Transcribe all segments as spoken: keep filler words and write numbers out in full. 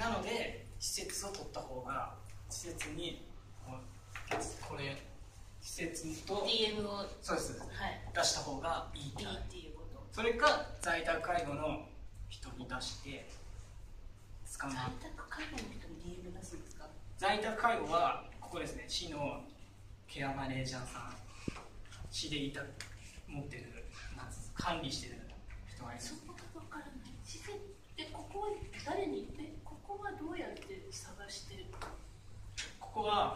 なので施設を取った方が、施設にこれ施設とディーエム をそうです、はい、出した方がいいっていうこと。 それか在宅介護の人に出して使う。 在宅介護の人に ディーエム 出すんですか？ 在宅介護はここですね、市のケアマネージャーさん、市でいた持ってるなんです管理してる人がいる。 そこが分からない。施設でここは誰にえここはどうやって探してる？ ここは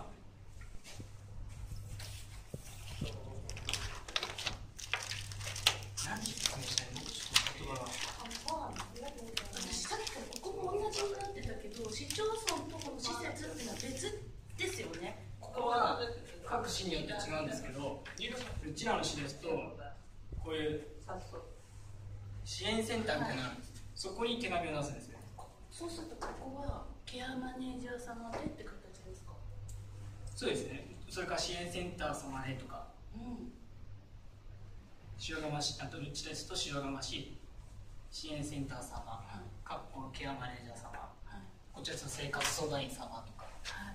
何て説明したいの？ちょっと言葉が。 私さっきからここも同じになってたけど、市町村とこの施設っていうのは別ですよね。 ここは各市によって違うんですけど、うちらの市ですとこういう支援センターみたいなのがあるんです。そこに手紙を出すんですよ。 そうするとここはケアマネージャー様でって形ですか？ そうですね。それから支援センター様でとか、うん、塩釜市、あとうちですと塩釜市支援センター様、はい、かっこケアマネージャー様、はい、こちらですと生活相談員様とか、はい、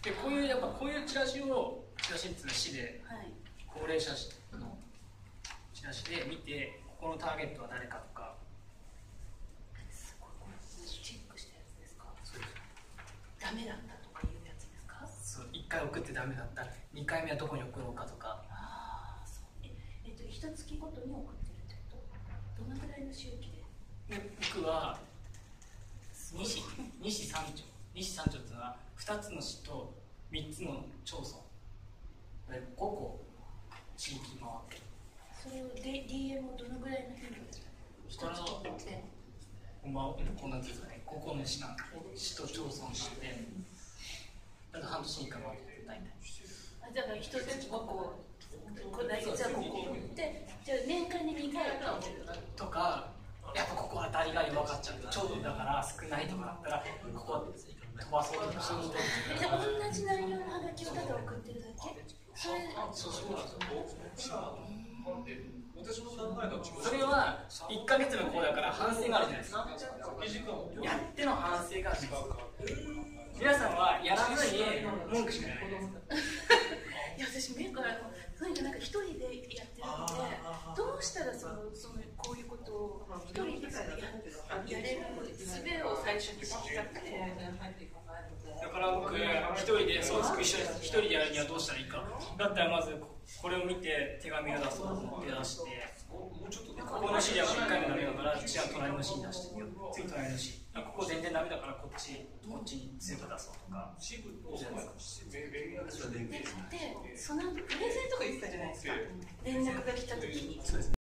でこういうやっぱこういうチラシをチラシっていうのは市で、はい、高齢者のチラシで見て、ここのターゲットは誰かとか。 すごい、これチェックしたやつですか？そうです。ダメだったとかいうやつですか？ そう、いっかい送ってダメだった、にかいめはどこに送ろうかとか。 ああ、そう。え、えっと一月ごとに送ってるってこと？どのぐらいの周期で？ で僕は西西三町、西三町っていうのはふたつの市とみっつの町村でごこ地域回ってる。 それを ディーエム をどのぐらいの頻度で一つ送って？ こんばんは、こんなんですかね、ごこの市なん市と町村してだと半年にいっかい回ってる大体。 あ、だから一つごこ来月はごこで、じゃあ年間ににかいとか、やっぱここ当たりが分かっちゃって町だから少ないとかだったらここ飛ばそうとか。 で同じ内容のハガキをただ送ってるだけ？それそうそうなんですよ。それはいっかげつの子だから反省があるじゃないですか。やっての反省があるじゃないですか。皆さんはやらずに文句しかないですか？ いや私目からとにかくなんか一人でやってるので、どうしたらそのそのこういうことを一人でややれる術を最初に知りたくて。 だから僕一人でそうです。一人でやるにはどうしたらいいか。だったらまずこれを見て手紙を出そうと思って出して、ここの市ではいっかいもダメだからじゃあ隣の市に出してみよう。次隣の市。ここ全然ダメだからこっちこっちに強く出そうとか。 で、その後プレゼントが言ってたじゃないですか。連絡が来た時に。